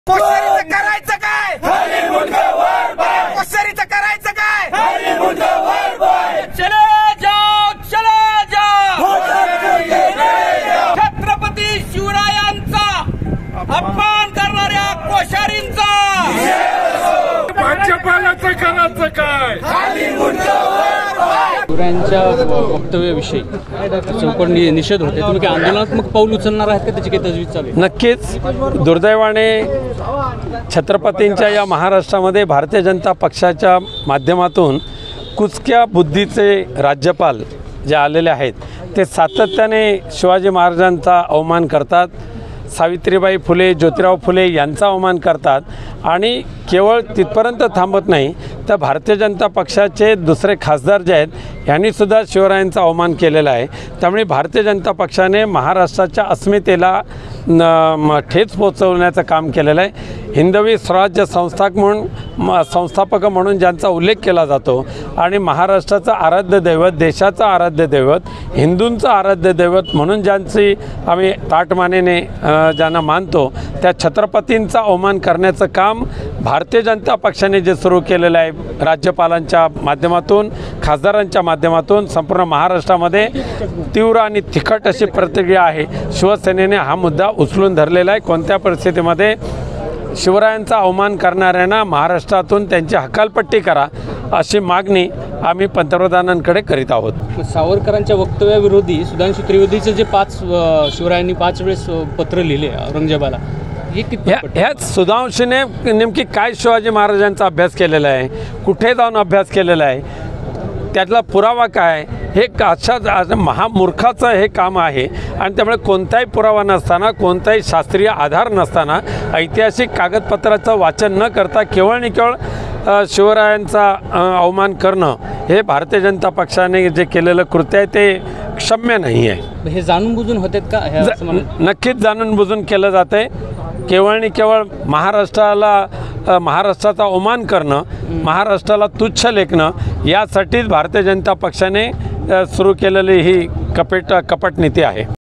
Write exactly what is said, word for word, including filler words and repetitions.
कोश्यारीचं करायचं काय? कोश्यारीचं करायचं काय? चले जाओ चले जाओ छत्रपती शिवरायांचा अपमान करणाऱ्या कोश्यारींचा भाजपालाचं करायचं काय? शिवरायांच्या वक्तव्याविषयी चौकट निषेध होते, तुम्ही काही आंदोलनात्मक पाऊल उचलणार आहात का? त्याची काही तजवीज चालू आहे? नक्कीच. दुर्दैवाने छत्रपतींच्या या महाराष्ट्रामध्ये भारतीय जनता पक्षाच्या माध्यमातून कुचक्या बुद्धीचे राज्यपाल जे आलेले आहेत ते सातत्याने शिवाजी महाराजांचा अवमान करतात, सावित्रीबाई फुले, ज्योतिराव फुले यांचा अवमान करतात आणि केवळ तिथपर्यंत थांबत नाही तर भारतीय जनता पक्षाचे दुसरे खासदार जे आहेत यांनीसुद्धा शिवरायांचा अवमान केलेला आहे. त्यामुळे भारतीय जनता पक्षाने महाराष्ट्राच्या अस्मितेला ठेच पोचवण्याचं काम केलेलं आहे. हिंदवी स्वराज्य संस्थाक म्हणून संस्थापक म्हणून ज्यांचा उल्लेख केला जातो आणि महाराष्ट्राचं आराध्य दैवत, देशाचं आराध्य दैवत, हिंदूंचं आराध्य दैवत म्हणून ज्यांची आम्ही ताटमानेने ज्यांना मानतो त्या छत्रपतींचा अवमान करण्याचं काम भारतीय जनता पक्षाने जे सुरू केलेलं आहे राज्यपालांच्या माध्यमातून, खासदारांच्या माध्यमातून संपूर्ण महाराष्ट्रामध्ये तीव्र आणि तिखट अशी प्रतिक्रिया आहे. शिवसेनेने हा मुद्दा उचलून धरलेला आहे. कोणत्या परिस्थितीमध्ये शिवरायांचा अवमान करणाऱ्यांना महाराष्ट्रातून त्यांची हकालपट्टी करा अशी मागणी आम्ही पंतप्रधानांकडे करीत आहोत. सावरकरांच्या वक्तव्याविरोधी सुधांशू त्रिवेदीचं जे पाच शिवरायांनी पाच वेळेस पत्र लिहिले औरंगजेबाला, हे किती ह्याच सुधांशूने नेमकी काय शिवाजी महाराजांचा अभ्यास केलेला आहे, कुठे जाऊन अभ्यास केलेला आहे, त्यातला पुरावा काय? हे अशा महामूर्खाचं हे काम आहे आणि त्यामुळे कोणताही पुरावा नसताना, कोणताही शास्त्रीय आधार नसताना, ऐतिहासिक कागदपत्राचं वाचन न करता केवळ आणि केवळ शिवरायांचा अवमान करणं हे भारतीय जनता पक्षाने जे केलेलं कृत्य आहे ते क्षम्य नाही आहे. हे जाणून बुजून होतात का? नक्कीच जाणून बुजून केलं जातं आहे. केवळ आणि केवळ महाराष्ट्राला महाराष्ट्राचा अवमान करणं, महाराष्ट्राला तुच्छ लेखणं यासाठीच भारतीय जनता पक्षाने सुरू केलेली ही कपट कपट नीती आहे.